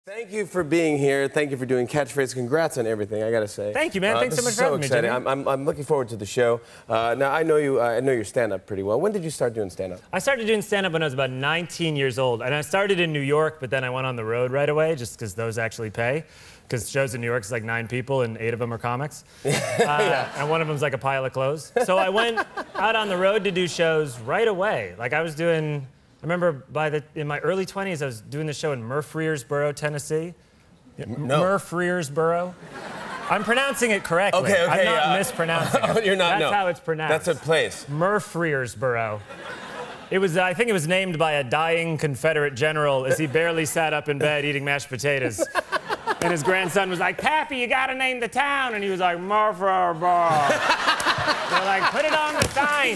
Thank you for being here. Thank you for doing Catchphrase. Congrats on everything, I gotta say. Thank you, man. Thanks so much for having me, Jimmy. I'm looking forward to the show. Now, I know your stand-up pretty well. When did you start doing stand-up? I started doing stand-up when I was about 19 years old. And I started in New York, but then I went on the road right away, just because those actually pay. Because shows in New York is like 9 people, and 8 of them are comics. Yeah. And one of them's like a pile of clothes. So I went out on the road to do shows right away. Like I was doing, I remember in my early 20s, I was doing the show in Murfreesboro, Tennessee. No. Murfreesboro. I'm pronouncing it correctly. Okay, I'm not mispronouncing it. You're not, That's no. how it's pronounced. That's a place. Murfreesboro. It was, I think it was named by a dying Confederate general as he barely sat up in bed eating mashed potatoes. And his grandson was like, "Pappy, you gotta name the town." And he was like, Murfreesboro. They're like, "Put it on the sign."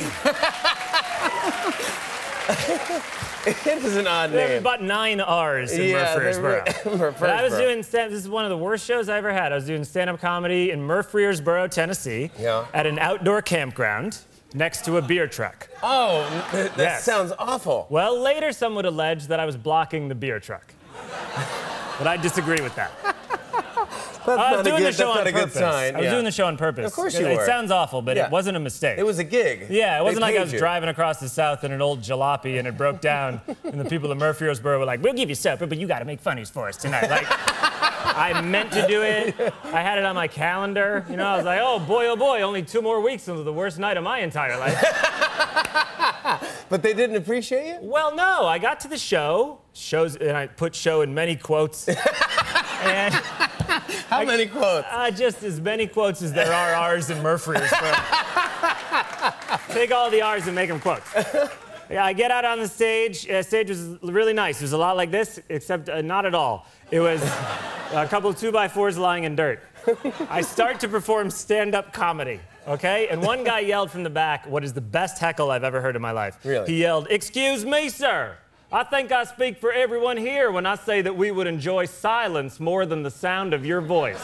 It is an odd name. There's about 9 R's in Murfreesboro. But I was doing this is one of the worst shows I ever had. I was doing stand-up comedy in Murfreesboro, Tennessee, at an outdoor campground next to a beer truck. Oh, that sounds awful. Well, later some would allege that I was blocking the beer truck. But I disagree with that. I was doing the show on purpose. I was doing the show on purpose. Of course you were. It sounds awful, but it wasn't a mistake. It was a gig. Yeah, it wasn't like I was driving across the South in an old jalopy and it broke down, and the people of Murfreesboro were like, "We'll give you supper, but you got to make funnies for us tonight." Like, I meant to do it. I had it on my calendar. You know, I was like, oh boy, only 2 more weeks until the worst night of my entire life. But they didn't appreciate you? Well, no. I got to the shows, and I put show in many quotes. And How many quotes? Just as many quotes as there are R's in Murfreesboro. Take all the R's and make them quotes. Yeah, I get out on the stage. The stage was really nice. It was a lot like this, except not at all. It was a couple of 2x4s lying in dirt. I start to perform stand-up comedy, okay? And one guy yelled from the back what is the best heckle I've ever heard in my life. Really? He yelled, "Excuse me, sir. I think I speak for everyone here when I say that we would enjoy silence more than the sound of your voice."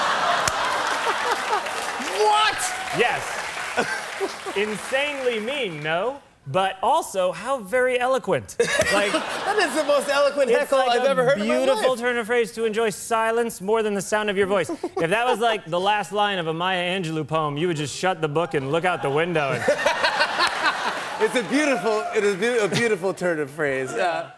What? Yes. Insanely mean, no? But also, how very eloquent. Like, that is the most eloquent heckle I've ever heard in my life. Beautiful turn of phrase, to enjoy silence more than the sound of your voice. If that was like the last line of a Maya Angelou poem, you would just shut the book and look out the window. And... It is a beautiful turn of phrase.